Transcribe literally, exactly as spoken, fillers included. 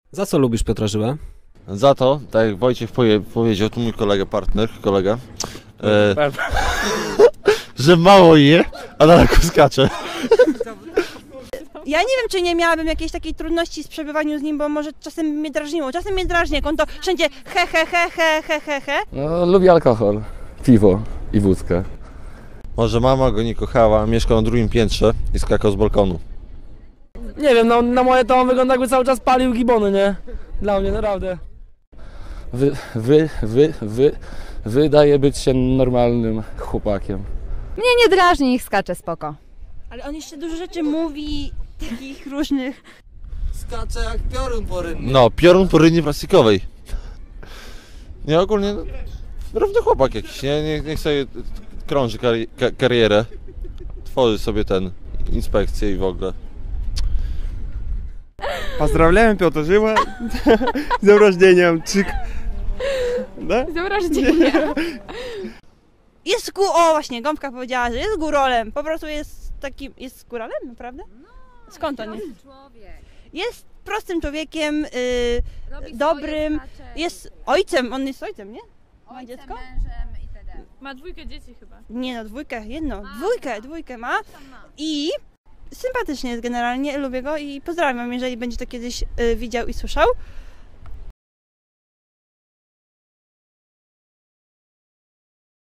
Za co lubisz Piotra Żyłę? Za to, tak jak Wojciech powie, powiedział, tu mój kolega, partner, kolega, e, że mało je, a daleko skacze. Ja nie wiem, czy nie miałabym jakiejś takiej trudności z przebywaniem z nim, bo może czasem mnie drażniło. Czasem mnie drażni, jak on to wszędzie he, he, he, he, he, he, he. No, lubię alkohol, piwo i wódkę. Może mama go nie kochała, mieszkał na drugim piętrze i skakał z balkonu. Nie wiem, no, na moje to on wygląda, jakby cały czas palił gibony, nie? Dla mnie, naprawdę. Wy, wy, wy, wy, wydaje być się normalnym chłopakiem. Mnie nie drażni, ich skacze spoko. Ale on jeszcze dużo rzeczy mówi, takich różnych. Skacze jak piorun porynny. No, piorun po rynie plastikowej. Nie, ogólnie no, równy chłopak jakiś, nie? Niech, niech sobie krąży kari ka karierę, tworzy sobie ten, inspekcję i w ogóle. Поздравляем, Петр Żyła z dniem рождения, czyk. Да? Z rождения. Jest gó... O, właśnie, Gąbka powiedziała, że jest górolem. Po prostu jest takim... Jest górolem, naprawdę? Skąd on jest? Jest prostym człowiekiem, yy, dobrym. Jest ojcem, on jest ojcem, nie? Ma dziecko? Ma dwójkę dzieci chyba. Nie no, dwójkę, jedno. Dwójkę, dwójkę ma. I sympatycznie jest generalnie, lubię go i pozdrawiam, jeżeli będzie to kiedyś y, widział i słyszał.